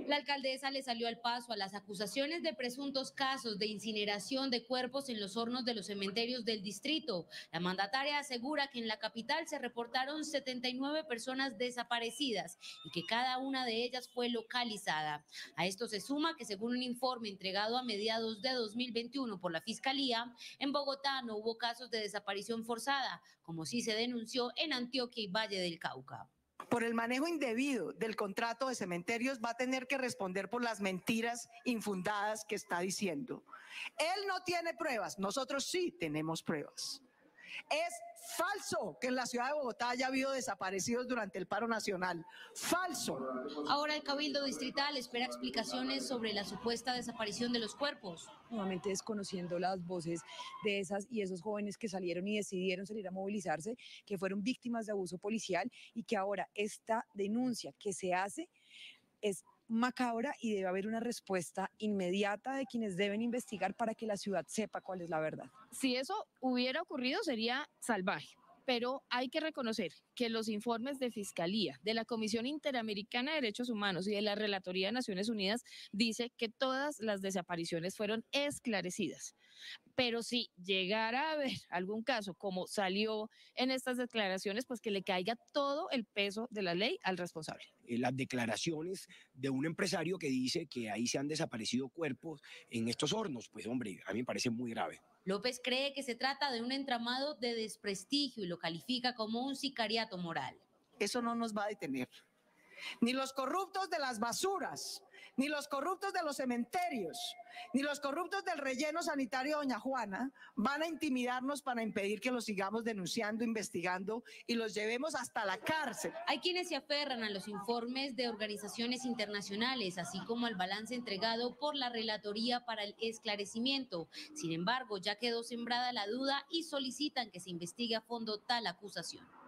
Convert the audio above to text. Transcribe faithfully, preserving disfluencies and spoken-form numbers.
La alcaldesa le salió al paso a las acusaciones de presuntos casos de incineración de cuerpos en los hornos de los cementerios del distrito. La mandataria asegura que en la capital se reportaron setenta y nueve personas desaparecidas y que cada una de ellas fue localizada. A esto se suma que, según un informe entregado a mediados de dos mil veintiuno por la Fiscalía, en Bogotá no hubo casos de desaparición forzada, como sí se denunció en Antioquia y Valle del Cauca. Por el manejo indebido del contrato de cementerios va a tener que responder por las mentiras infundadas que está diciendo. Él no tiene pruebas, nosotros sí tenemos pruebas. Es falso que en la ciudad de Bogotá haya habido desaparecidos durante el paro nacional. Falso. Ahora el Cabildo Distrital espera explicaciones sobre la supuesta desaparición de los cuerpos. Nuevamente desconociendo las voces de esas y esos jóvenes que salieron y decidieron salir a movilizarse, que fueron víctimas de abuso policial y que ahora esta denuncia que se hace es macabra y debe haber una respuesta inmediata de quienes deben investigar para que la ciudad sepa cuál es la verdad. Si eso hubiera ocurrido sería salvaje, pero hay que reconocer que los informes de Fiscalía, de la Comisión Interamericana de Derechos Humanos y de la Relatoría de Naciones Unidas dice que todas las desapariciones fueron esclarecidas. Pero si llegara a haber algún caso como salió en estas declaraciones, pues que le caiga todo el peso de la ley al responsable. Las declaraciones de un empresario que dice que ahí se han desaparecido cuerpos en estos hornos, pues hombre, a mí me parece muy grave. López cree que se trata de un entramado de desprestigio y lo califica como un sicariato moral. Eso no nos va a detener. Ni los corruptos de las basuras, ni los corruptos de los cementerios, ni los corruptos del relleno sanitario de Doña Juana van a intimidarnos para impedir que los sigamos denunciando, investigando y los llevemos hasta la cárcel. Hay quienes se aferran a los informes de organizaciones internacionales, así como al balance entregado por la Relatoría para el Esclarecimiento. Sin embargo, ya quedó sembrada la duda y solicitan que se investigue a fondo tal acusación.